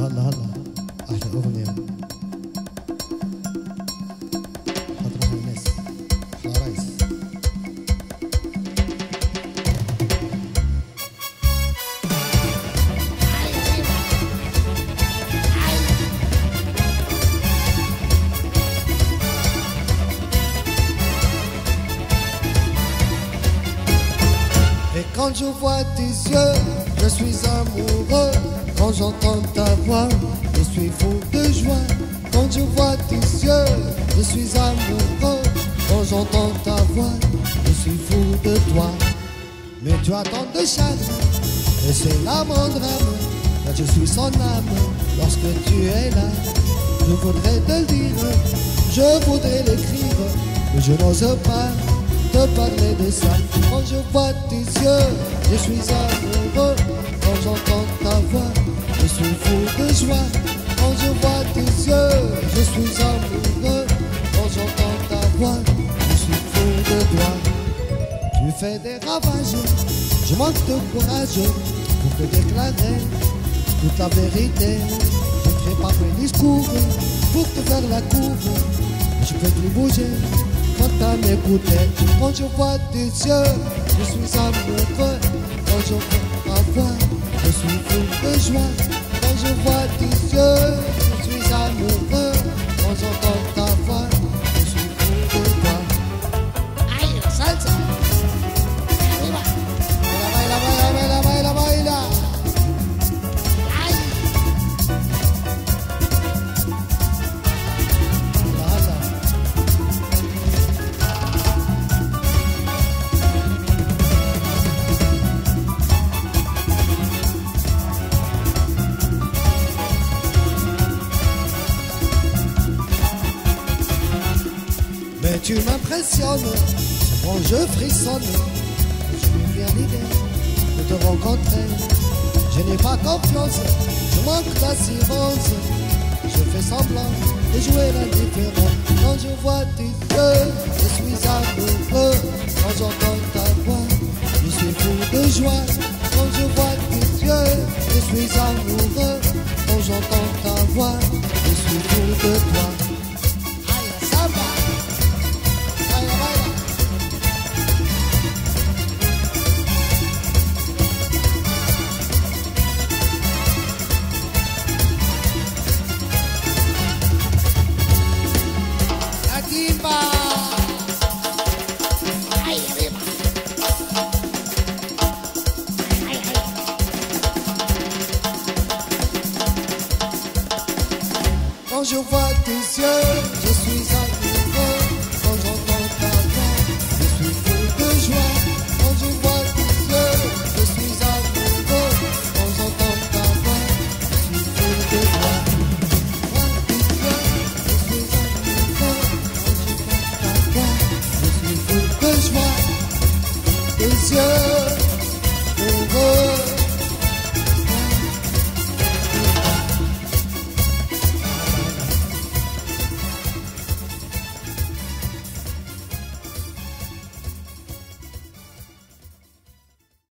هلا هلا احلى اغنيه حضرها الناس احلى رايس. Et quand je vois tes yeux, je suis amoureux. Quand j'entends ta voix, je suis fou de joie. Quand je vois tes yeux, je suis amoureux. Quand j'entends ta voix, je suis fou de toi. Mais tu as tant de charme, et c'est là mon drame. Car je suis son âme, lorsque tu es là. Je voudrais te le dire, je voudrais l'écrire, mais je n'ose pas te parler de ça. Quand je vois tes yeux, je suis amoureux. Quand j'entends ta voix, je suis fou de joie. Quand je vois tes yeux, je suis amoureux. Quand j'entends ta voix, je suis fou de toi. Tu fais des ravages, je manque de courage pour te déclarer toute la vérité. Je prépare mes discours pour te faire la cour. Je peux plus bouger quand t'as m'écouté. Quand je vois tes yeux, je suis amoureux. Quand je vois ta voix, je suis fou de joie. Quand je vois tes yeux, je suis amoureux. Quand j'entends ta voix, je suis fou de toi. Aïe, salsa. Arriba. Baila, baila, baila, baila, baila. Aïe. Mais tu m'impressionnes, quand je frissonne, je me viens l'idée de te rencontrer. Je n'ai pas confiance, je manque d'assurance. Je fais semblant de jouer l'indifférent. Quand je vois tes yeux, je suis amoureux. Quand j'entends ta voix, je suis fou de joie. Quand je vois tes yeux, je suis amoureux. Quand j'entends ta voix, je suis fou de toi. Aïe, ça va. Quand je vois tes yeux,